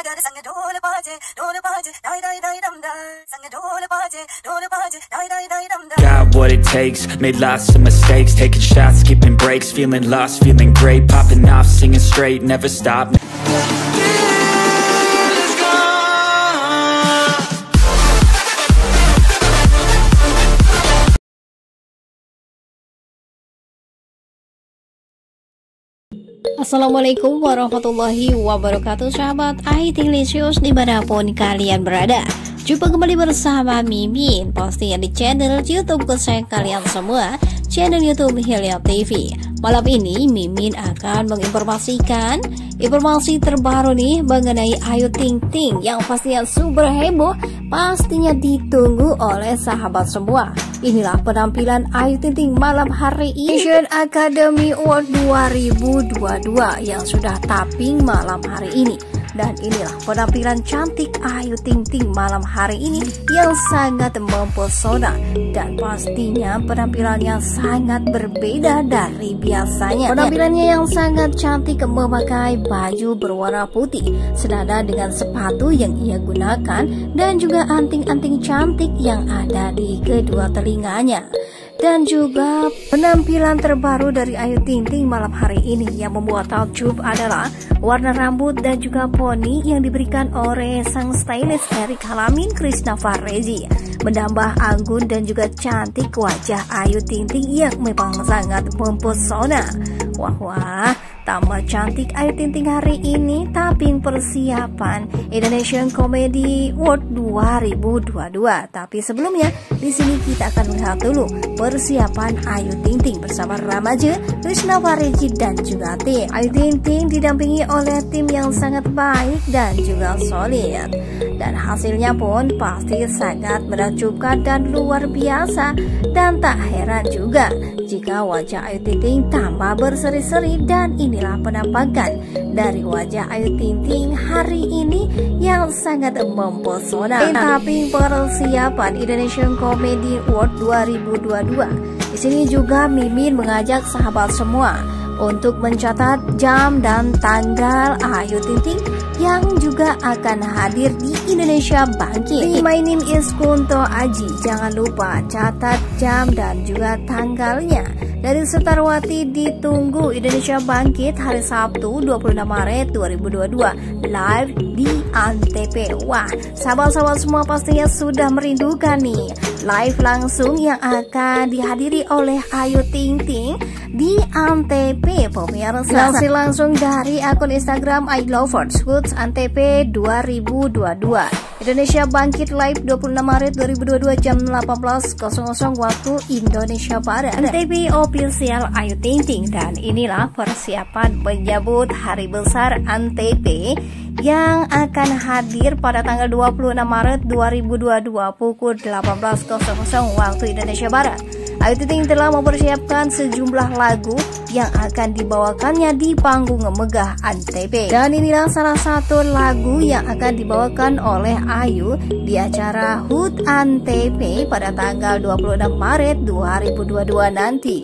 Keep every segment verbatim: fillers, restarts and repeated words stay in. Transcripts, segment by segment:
Got what it takes, made lots of mistakes, taking shots, skipping breaks, feeling lost, feeling great, popping off, singing straight, never stop. Assalamualaikum warahmatullahi wabarakatuh, sahabat I T Licious dimanapun kalian berada. Jumpa kembali bersama Mimin, pastinya di channel YouTube kesayangan kalian semua, channel YouTube Hilya T V. Malam ini Mimin akan menginformasikan informasi terbaru nih mengenai Ayu Ting Ting yang pastinya super heboh, pastinya ditunggu oleh sahabat semua. Inilah penampilan Ayu Ting Ting malam hari ini Asian Academy Award dua ribu dua puluh dua yang sudah tapping malam hari ini. Dan inilah penampilan cantik Ayu Ting Ting malam hari ini yang sangat mempesona. Dan pastinya penampilannya sangat berbeda dari biasanya. Penampilannya yang sangat cantik memakai baju berwarna putih senada dengan sepatu yang ia gunakan, dan juga anting-anting cantik yang ada di kedua telinganya. Dan juga penampilan terbaru dari Ayu Ting Ting malam hari ini yang membuat takjub adalah warna rambut dan juga poni yang diberikan oleh sang stylist Erik Halamin Krishna Farezi, menambah anggun dan juga cantik wajah Ayu Ting Ting yang memang sangat mempesona. Wah wah, tambah cantik Ayu Ting Ting hari ini tapping persiapan Indonesian Comedy Award dua ribu dua puluh dua. Tapi sebelumnya di sini kita akan melihat dulu persiapan Ayu Ting Ting bersama remaja Krishna Farezi dan juga tim. Ayu Ting Ting didampingi oleh tim yang sangat baik dan juga solid. Dan hasilnya pun pasti sangat menakjubkan dan luar biasa. Dan tak heran juga jika wajah Ayu Ting Ting tambah berseri-seri. Dan inilah penampakan dari wajah Ayu Ting Ting hari ini yang sangat mempesona. Tapping persiapan Indonesian Comedy Award dua ribu dua puluh dua. Di sini juga Mimin mengajak sahabat semua untuk mencatat jam dan tanggal Ayu Ting Ting yang juga akan hadir di Indonesia Bangkit. My name is Kunto Aji. Jangan lupa catat jam dan juga tanggalnya. Dari Setarwati ditunggu Indonesia Bangkit hari Sabtu dua puluh enam Maret dua ribu dua puluh dua live di Antv. Wah, sahabat-sahabat semua pastinya sudah merindukan nih live langsung yang akan dihadiri oleh Ayu Ting Ting di Antv pemirsa. Langsung langsung dari akun Instagram I Love Foods Antv dua ribu dua puluh dua. Indonesia Bangkit live dua puluh enam Maret dua ribu dua puluh dua jam delapan belas waktu Indonesia Barat. Antv official Ayu Ting Ting. Dan inilah persiapan menyambut hari besar Antv yang akan hadir pada tanggal dua puluh enam Maret dua ribu dua puluh dua pukul delapan belas waktu Indonesia Barat. Ayu Ting Ting telah mempersiapkan sejumlah lagu yang akan dibawakannya di panggung megah Antv. Dan inilah salah satu lagu yang akan dibawakan oleh Ayu di acara H U T Antv pada tanggal dua puluh enam Maret dua ribu dua puluh dua nanti.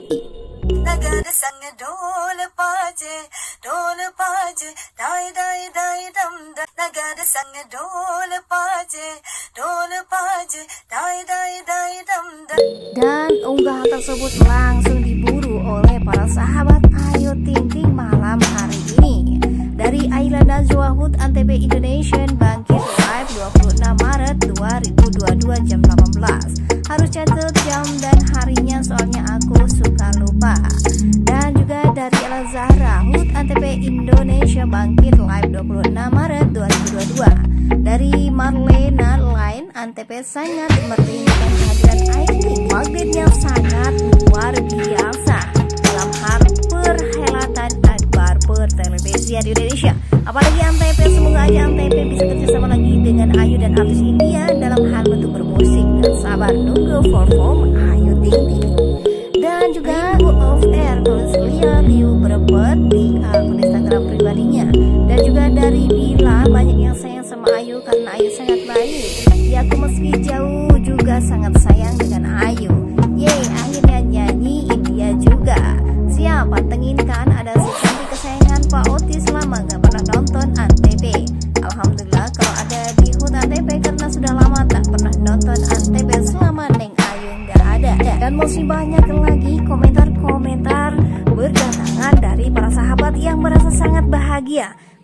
Dan unggahan tersebut langsung diburu oleh para sahabat Ayu Ting Ting malam hari ini. Dari Ayla Najwa H U T Antv Indonesian Bangkit live dua puluh enam Maret dua ribu dua puluh dua jam delapan belas. Harus catat jam dan harinya soalnya aku suka lupa. Dan juga dari Ella Zahra H U T Antv Indonesia Bangkit live dua puluh enam Maret dua ribu dua puluh dua. Dari Marlena Line Antv sangat merindukan kehadiran Ayu Ting Ting. Magnetnya sangat luar biasa dalam hal perhelatan akbar pertelevisian di Indonesia. Apalagi Antv, semoga aja Antv bisa kerjasama lagi dengan Ayu dan artis India dalam hal bentuk bermusik. Dan sabar nunggu perform Ayu Ting Ting. Dan juga off air tulis lihat Liu berebut di akun Instagram pribadinya. Dan juga dari Bila, banyak yang sayang sama Ayu karena Ayu sangat baik. Ya aku meski jauh juga sangat sayang dengan Ayu. Yeay, akhirnya nyanyi India juga. Siap, pantengin kan ada si cantik kesayangan Pak Otis lama gak pernah nonton Antv. Alhamdulillah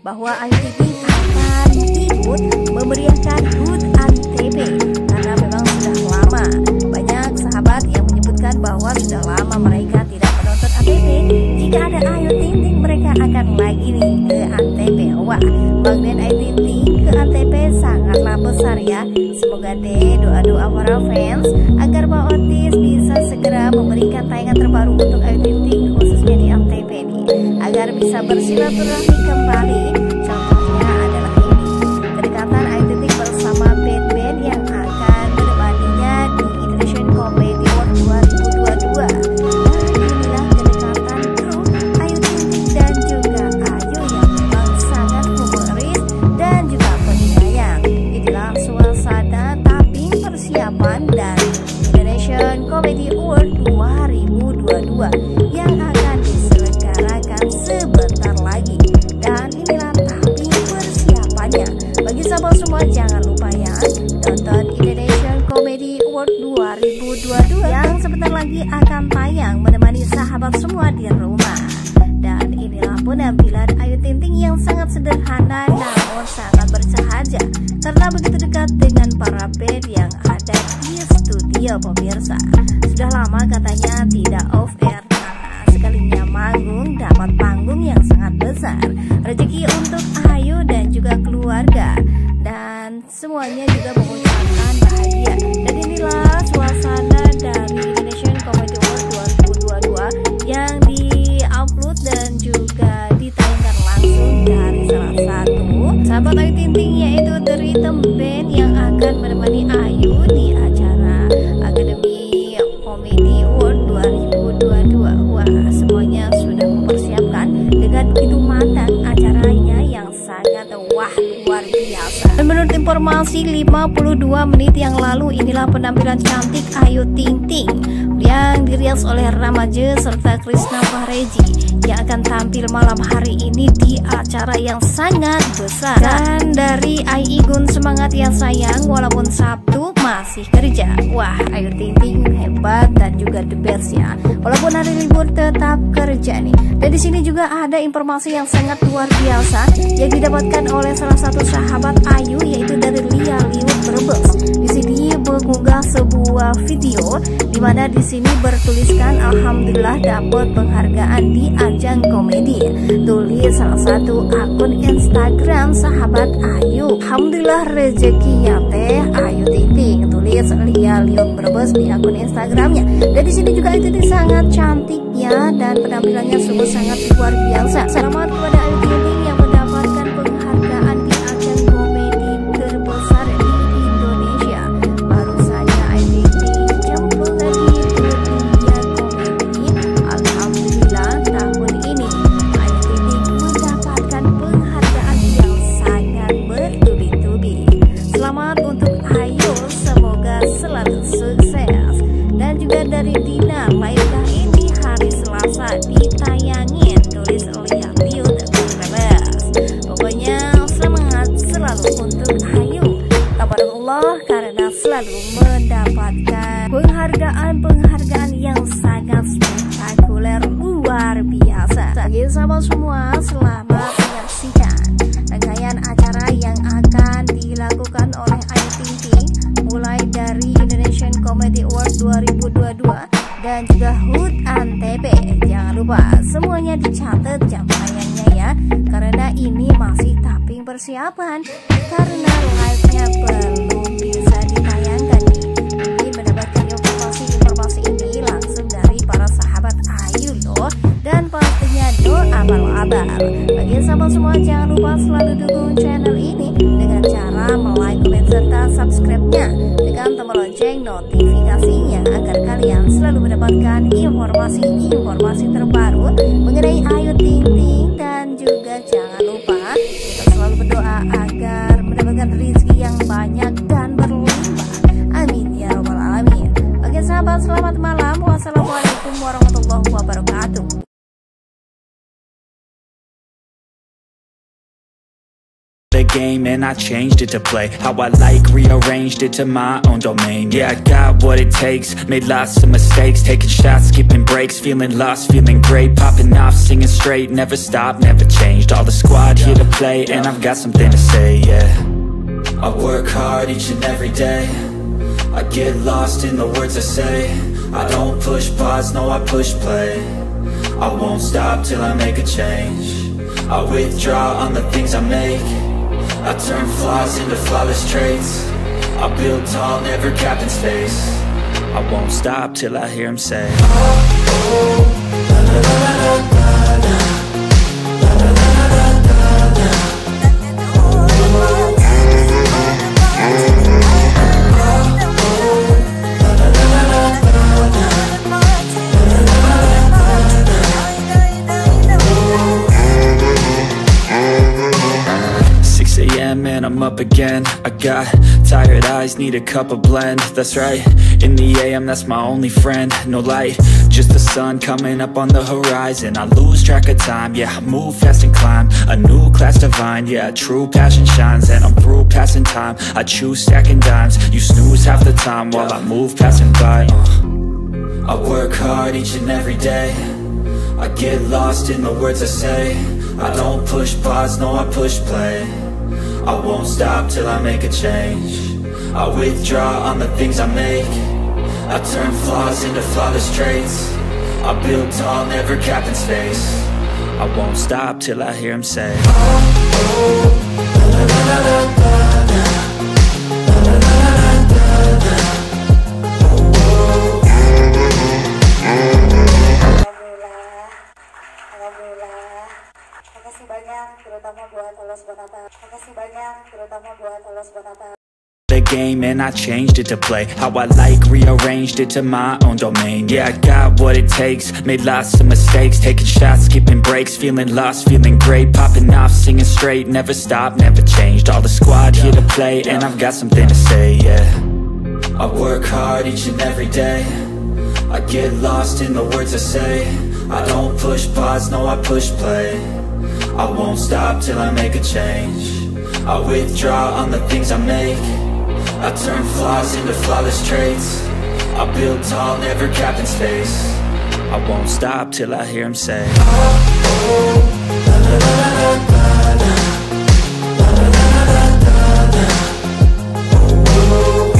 bahwa Ayu Ting Ting akan ikut memeriahkan H U T Antv karena memang sudah lama. Banyak sahabat yang menyebutkan bahwa sudah lama mereka tidak menonton Antv. Jika ada Ayu Ting Ting, mereka akan lagi nih ke Antv. Wah, magnet Ayu Ting Ting ke Antv sangatlah besar ya. Semoga deh doa-doa para fans agar Pak Otis bisa segera memberikan tayangan terbaru untuk Ayu Ting Ting khususnya di Antv nih, agar bisa bersilaturahmi kembali. Contohnya adalah ini, kedekatan Ayu Ting Ting bersama band-band yang akan menemaninya di Indonesian Comedy Award dua ribu dua puluh dua. Dan inilah kedekatan kru Ayu Ting Ting dan juga Ayu yang memang sangat humoris dan juga penyayang. Inilah suasana tapping persiapan dari Indonesian Comedy Award dua ribu dua puluh dua yang akan diselenggarakan sebentar lagi. Dan inilah tapping persiapannya. Bagi sahabat semua jangan lupa ya, tonton Indonesian Comedy Award dua ribu dua puluh dua yang sebentar lagi akan tayang menemani sahabat semua di rumah. Dan inilah penampilan Ayu Ting Ting yang sangat sederhana namun sangat bersahaja karena begitu dekat dengan para band yang ada di studio pemirsa. Sudah lama katanya tidak off air karena sekalinya manggung dapat panggung yang sangat besar. Rezeki untuk Ayu dan juga keluarga dan semuanya juga mengucapkan bahagia. Dan inilah suasana dari Indonesian Comedy Award dua ribu dua puluh dua yang di-upload dan juga ditayangkan langsung dari salah satu sahabat Ayu Ting Ting, yaitu The Rhythm Band yang akan menemani Ayu di acara Academy Comedy Award dua ribu dua puluh dua. Wah, semuanya sudah mempersiapkan dengan begitu matang acaranya yang sangat wah luar biasa. Dan menurut informasi lima puluh dua menit yang lalu, inilah penampilan cantik Ayu Ting Ting yang dirias oleh Ramaje serta Krisna Fahreji yang akan tampil malam hari ini di acara yang sangat besar. Dan dari I Igun semangat ya sayang, walaupun Sabtu masih kerja. Wah, Ayu Ting Ting hebat dan juga the best ya. Walaupun hari libur tetap kerja nih. Dan di sini juga ada informasi yang sangat luar biasa yang didapatkan oleh salah satu sahabat Ayu, yaitu dari Lia Liut Brebes. Di sini mengunggah sebuah video di mana di sini bertuliskan alhamdulillah dapat penghargaan di ajang komedi. Tulis salah satu akun Instagram sahabat Ayu. Alhamdulillah rezekinya teh Ayu Ting Ting. Tulis Lia Liut Brebes di akun Instagramnya. Dan di sini juga itu sangat cantiknya dan penampilannya sungguh sangat luar biasa. Selamat kepada Ayu Ting Ting yang mendapatkan penghargaan di ajang komedi terbesar di Indonesia. Baru saja Ayu Ting Ting jempol di dunia komedi. Alhamdulillah tahun ini Ayu Ting Ting mendapatkan penghargaan yang sangat bertubi-tubi. Selamat untuk Ayu, semoga selalu sukses. Dan juga dari Dina, lahirkah ini hari Selasa ditayangin, tulis Lia Liut Brebes. Pokoknya semangat selalu untuk Ayu. Tabarakallah karena selalu mendapatkan penghargaan-penghargaan yang sangat spektakuler luar biasa. Bagi sahabat semua, selamat menyaksikan rangkaian acara yang akan dilakukan oleh Ayu Ting Ting mulai dari Indonesian Comedy Award dua ribu dua puluh dua dan juga H U T Antv. Jangan lupa semuanya dicatat jam tayangnya ya, karena ini masih tapping persiapan karena live-nya belum bisa ditayangkan nih. Ini mendapatkan informasi-informasi ini langsung dari para sahabat Ayu loh, dan pastinya doa abal-abal. Bagi sahabat semua jangan lupa selalu dukung channel ini dengan cara like, comment, serta subscribe-nya, tekan tombol lonceng notifikasinya agar kalian selalu mendapatkan informasi-informasi terbaru mengenai Ayu Ting Ting. Dan juga jangan lupa kita selalu berdoa agar mendapatkan rezeki yang banyak dan berlimpah. Amin ya rabbal alamin. Oke sahabat, selamat malam. Wassalamualaikum warahmatullahi wabarakatuh. game and I changed it to play how I like, rearranged it to my own domain. Yeah, I got what it takes, made lots of mistakes, taking shots, skipping breaks, feeling lost, feeling great, popping off, singing straight, never stopped, never changed. All the squad here to play, and I've got something to say, yeah. I work hard each and every day, I get lost in the words I say. I don't push pause, no I push play. I won't stop till I make a change. I withdraw on the things I make. I turn flaws into flawless traits. I build tall, never capped in space. I won't stop till I hear him say, oh, oh, la, la, la, la, la, la. And I'm up again. I got tired eyes, need a cup of blend. That's right, in the A M, that's my only friend. No light, just the sun coming up on the horizon. I lose track of time, yeah, I move fast and climb a new class divine, yeah, true passion shines. And I'm through passing time, I choose stacking dimes. You snooze half the time while I move passing by. uh. I work hard each and every day, I get lost in the words I say. I don't push pause, no I push play. I won't stop till I make a change. I withdraw on the things I make. I turn flaws into flawless traits. I build tall, never capped in space. I won't stop till I hear him say, oh, oh, la, la, la, la, la, la. La, la, la, la, la, la. Oh, oh. Alhamdulillah, Alhamdulillah. Makasih banyak, terutama buat Allah subhanahu wa taala. Makasih banyak, terutama buat Allah subhanahu wa taala. The game and I changed it to play how I like, rearranged it to my own domain. Yeah, I got what it takes, made lots of mistakes, taking shots, skipping breaks, feeling lost, feeling great, popping off, singing straight, never stopped, never changed. All the squad here to play, and I've got something to say, yeah. I work hard each and every day, I get lost in the words I say. I don't push pause, no I push play. I won't stop till I make a change. I withdraw on the things I make. I turn flaws into flawless traits. I build tall, never capped in space. I won't stop till I hear him say, oh, oh, la, la, la, la, la, la. La, la, la, la, la, la. Oh, oh.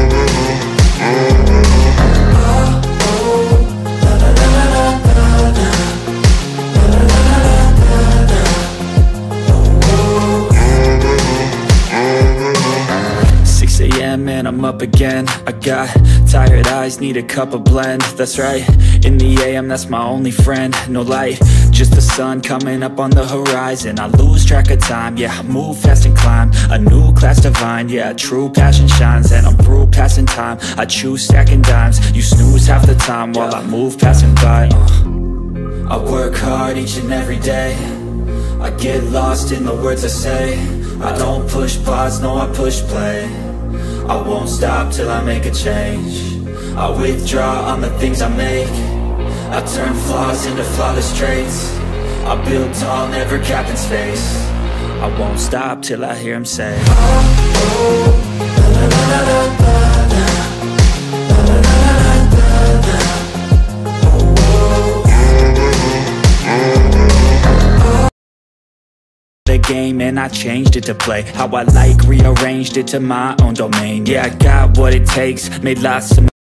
And I'm up again. I got tired eyes, need a cup of blend. That's right, in the A M, that's my only friend. No light, just the sun coming up on the horizon. I lose track of time, yeah, I move fast and climb a new class divine, yeah, true passion shines. And I'm through passing time, I choose stacking dimes. You snooze half the time while I move passing by. uh. I work hard each and every day, I get lost in the words I say. I don't push pause, no I push play. I won't stop till I make a change. I withdraw on the things I make. I turn flaws into flawless traits. I build tall, never capped in space. I won't stop till I hear him say, oh, oh, la, la, la, la, la, la. La, la, la, la, la, la. Oh, oh. The game and I changed it to play how I like, rearranged it to my own domain. Yeah, I got what it takes, made lots of